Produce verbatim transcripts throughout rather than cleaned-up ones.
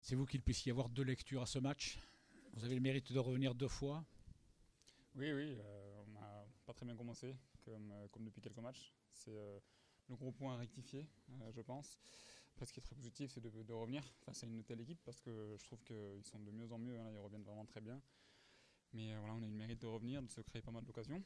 C'est vous qu'il puisse y avoir deux lectures à ce match. Vous avez le mérite de revenir deux fois. Oui, oui, euh, on n'a pas très bien commencé, comme, euh, comme depuis quelques matchs. C'est euh, le gros point à rectifier, euh, je pense. Après, ce qui est très positif, c'est de, de revenir face à une telle équipe, parce que je trouve qu'ils sont de mieux en mieux, hein, là, ils reviennent vraiment très bien. Mais euh, voilà, on a eu le mérite de revenir, de se créer pas mal d'occasions.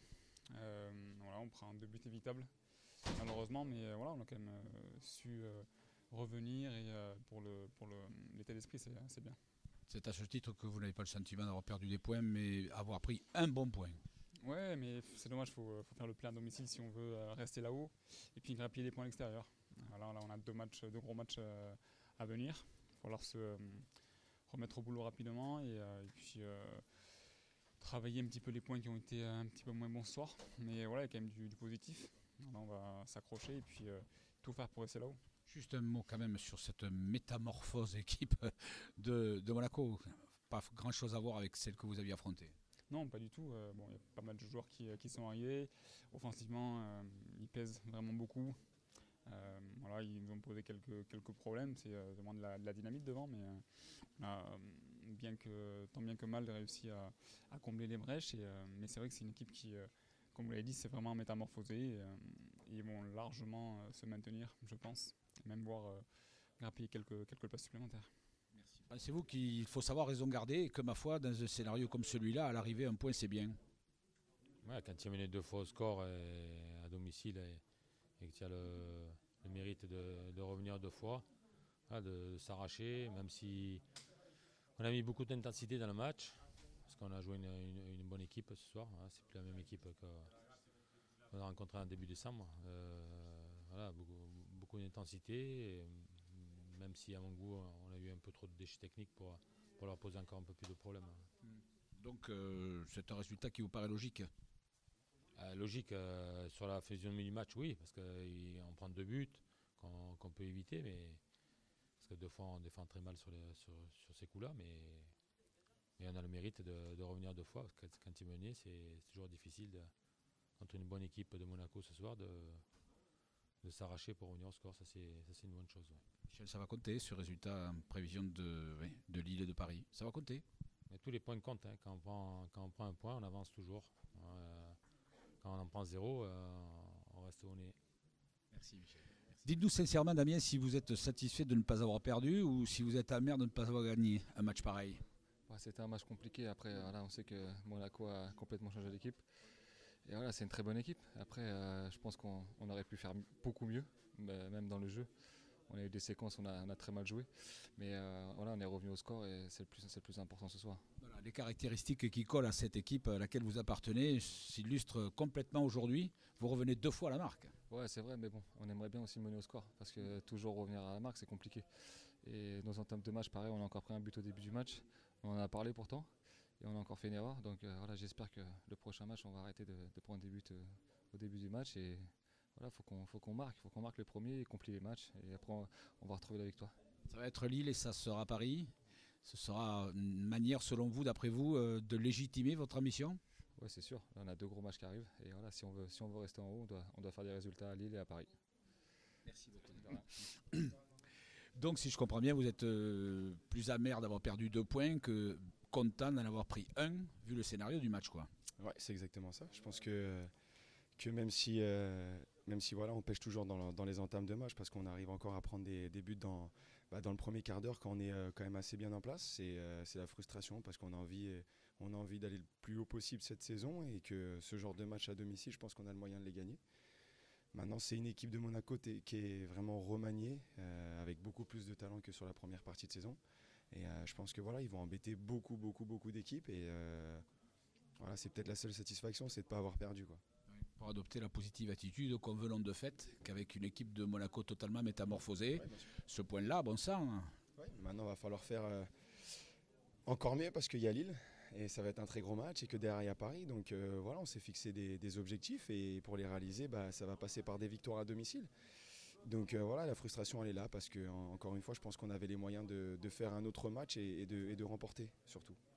Euh, voilà, on prend deux buts évitables, malheureusement, mais euh, voilà, on a quand même euh, su euh, revenir, et euh, pour le, pour le, l'état d'esprit, c'est, c'est bien. C'est à ce titre que vous n'avez pas le sentiment d'avoir perdu des points, mais avoir pris un bon point. Ouais, mais c'est dommage, il faut, faut faire le plein à domicile si on veut euh, rester là-haut et puis grappiller des points à l'extérieur. Voilà, là, on a deux, matchs, deux gros matchs euh, à venir. Il va falloir se euh, remettre au boulot rapidement, et, euh, et puis euh, travailler un petit peu les points qui ont été un petit peu moins bons ce soir. Mais voilà, il y a quand même du, du positif. Là, on va s'accrocher et puis euh, tout faire pour rester là-haut. Juste un mot quand même sur cette métamorphose équipe de, de Monaco. Pas grand chose à voir avec celle que vous aviez affrontée. Non, pas du tout. Euh, bon, il y a pas mal de joueurs qui, qui sont arrivés. Offensivement, euh, ils pèsent vraiment beaucoup. Euh, voilà, ils nous ont posé quelques, quelques problèmes. C'est euh, vraiment de la, de la dynamite devant, mais euh, on a, euh, bien que, tant bien que mal, réussi à, à combler les brèches. Et, euh, mais c'est vrai que c'est une équipe qui, euh, comme vous l'avez dit, c'est vraiment métamorphosée. Et, euh, et ils vont largement euh, se maintenir, je pense, et même voir euh, grappiller quelques, quelques places supplémentaires. Merci. Pensez-vous qu'il faut savoir raison garder et que, ma foi, dans un scénario comme celui-là, à l'arrivée, un point, c'est bien? Ouais, quand tu es mené deux fois au score et à domicile, et, et que tu as le, le mérite de, de revenir deux fois, voilà, de, de s'arracher, même si on a mis beaucoup d'intensité dans le match, parce qu'on a joué une, une- une bonne équipe ce soir. Hein, c'est plus la même équipe que- qu'on a rencontrée en début décembre. Euh, voilà, beaucoup, beaucoup d'intensité, et même si à mon goût on a eu un peu trop de déchets techniques pour, pour leur poser encore un peu plus de problèmes. Donc, euh, c'est un résultat qui vous paraît logique. Euh, logique, euh, sur la physionomie du match, oui, parce qu'on prend deux buts qu'on qu'on peut éviter, mais parce que deux fois on défend très mal sur, les- sur, sur ces coups-là, mais, mais on a le mérite de, de revenir deux fois, parce que quand tu es mené, c'est c'est toujours difficile, de, contre une bonne équipe de Monaco ce soir, de, de s'arracher pour revenir au score. Ça, c'est ça, c'est une bonne chose. Ouais. Michel, ça va compter, ce résultat en prévision de, ouais, de Lille et de Paris. Ça va compter. Mais tous les points comptent. Hein. Quand, on prend, quand on prend un point, on avance toujours. Euh, quand on en prend zéro, euh, on reste au nez. Merci, Michel. Merci. Dites-nous sincèrement, Damien, si vous êtes satisfait de ne pas avoir perdu ou si vous êtes amer de ne pas avoir gagné un match pareil. Ouais, c'était un match compliqué. Après, voilà, on sait que Monaco a complètement changé d'équipe. Et voilà, c'est une très bonne équipe. Après, euh, je pense qu'on on aurait pu faire beaucoup mieux, euh, même dans le jeu. On a eu des séquences, on a, on a très mal joué. Mais euh, voilà, on est revenu au score et c'est le plus, c'est le plus important ce soir. Voilà, les caractéristiques qui collent à cette équipe à laquelle vous appartenez s'illustrent complètement aujourd'hui. Vous revenez deux fois à la marque. Ouais, c'est vrai, mais bon, on aimerait bien aussi mener au score. Parce que toujours revenir à la marque, c'est compliqué. Et dans un termes de match, pareil, on a encore pris un but au début du match. On en a parlé pourtant. Et on a encore fait une erreur. Donc euh, voilà, j'espère que le prochain match, on va arrêter de, de prendre des buts euh, au début du match. Et voilà, faut qu'on, faut qu'on marque. Il faut qu'on marque le premier et qu'on plie les matchs. Et après, on, on va retrouver la victoire. Ça va être Lille et ça sera Paris. Ce sera une manière, selon vous, d'après vous, euh, de légitimer votre ambition? Ouais, c'est sûr. Là, on a deux gros matchs qui arrivent. Et voilà, si on veut, si on veut rester en haut, on doit, on doit faire des résultats à Lille et à Paris. Merci beaucoup. Donc, si je comprends bien, vous êtes euh, plus amer d'avoir perdu deux points que content d'en avoir pris un, vu le scénario du match, quoi. Ouais, c'est exactement ça. Je pense que, que même si, euh, même si voilà, on pêche toujours dans, dans les entames de match, parce qu'on arrive encore à prendre des, des buts dans, bah, dans le premier quart d'heure quand on est euh, quand même assez bien en place, c'est euh, c'est la frustration, parce qu'on a envie, on a envie d'aller le plus haut possible cette saison, et que ce genre de match à domicile, je pense qu'on a le moyen de les gagner. Maintenant, c'est une équipe de Monaco t- qui est vraiment remaniée, euh, avec beaucoup plus de talent que sur la première partie de saison. Et euh, je pense que voilà, ils vont embêter beaucoup, beaucoup, beaucoup d'équipes. Et euh, voilà, c'est peut-être la seule satisfaction, c'est de ne pas avoir perdu, quoi. Pour adopter la positive attitude, convenons de fait qu'avec une équipe de Monaco totalement métamorphosée, Ouais, bien sûr. ce point-là, bon sang. Ouais, maintenant, il va falloir faire euh, encore mieux, parce qu'il y a Lille. Et ça va être un très gros match, et que derrière il y a Paris. Donc euh, voilà, on s'est fixé des, des objectifs, et pour les réaliser, bah, ça va passer par des victoires à domicile. Donc euh, voilà, la frustration elle est là, parce que en- encore une fois, je pense qu'on avait les moyens de, de faire un autre match et, et de, et de remporter surtout.